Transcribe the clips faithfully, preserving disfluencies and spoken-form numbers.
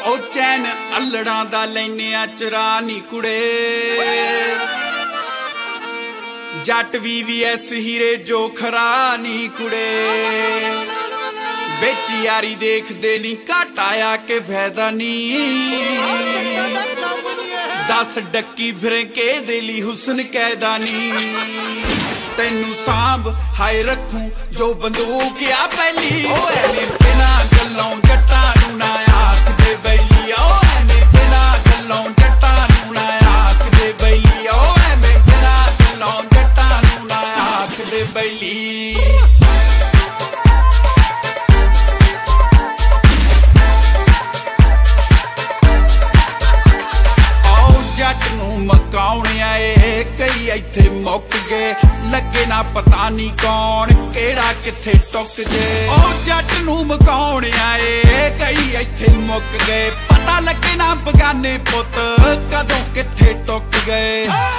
ओ चैन अल्लड़ा दा लैने आ चरा नी कुड़े जट वी वी एस हीरे जो खरा नी कुड़े बिच यारी देख दे नी घट आया के फैदा नी दस डक्की फिर के दिली हुसन कैदा नी तेनू सांभ हाय रखूं जो बंदूक आ पहली ओ एने बिना गल्लों जट्टा नू ना आख दे बैली ओ एने बिना गल्लों जट्टा नू ना आख दे बैली ओ एने बिना गल्लों जट्टा नू ना आख दे बैली मकाउणे आए कई इत्थे मुक गए लगे ना पता नहीं कौन केड़ा किथे टुक गए ओ जट नू मकाउणे आए कई इत्थे मुक गए पता लगे ना बगाने पुत कदों किथे टुक गए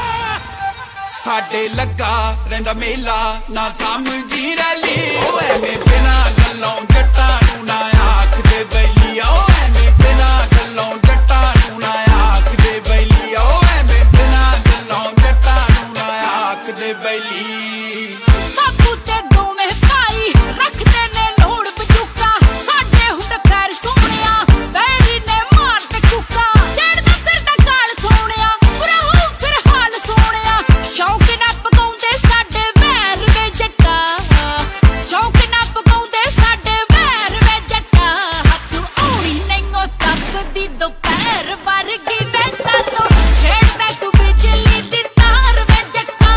साडे लगा रहिंदा मेला ना समझी रैली ओ एवें बिना गल्लों जट्टां नू ना आख दे बैली ओ एवें बिना गल्लों जट्टां नू ना आख दे बैली ओ दे बैली बाबू ते दोवें भाई रखदे ने लोड़ बजूका साडे हुंदे पैर सोहणिया बैरी ने मार ते कुका चढ़दा फिरदा गाल सोहणिया बुरा हो फिर हाल सोहणिया शौक ना पकाउंदे साडे वैर वे जट्टा शौक ना पकाउंदे साडे वैर वे जट्टा हत्थ औणी नहीं तपदी दोपहर वर्गी वैसा तो छेड़दा तू बिजली दी तार वे जट्टा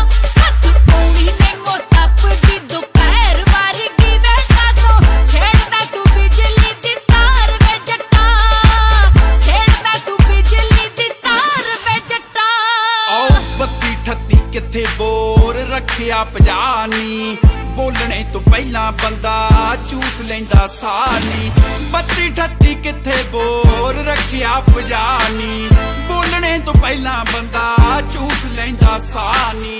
किथे बोर रखिया पजानी बोलने तो पहला बंदा चूस लेंदा सानी बत्ती ठत्ती किथे बोर रखिया पजानी बोलने तो पहला बंदा चूस लेंदा सानी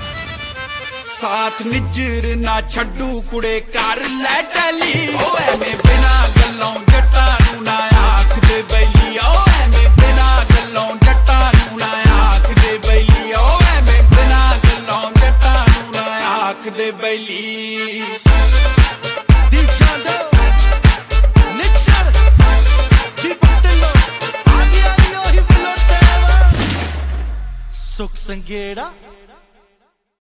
साथ निजर ना छड्डू कुड़े कर लै टली ओ एवें बिना गल्लों जट्टां नू ना आख दे बैली ओ एवें बिना गल्लों जट्टां नू ना आख दे बैली ओ एवें बिना गल्लों जट्टां नू ना आख दे बैली सुख संगेड़ा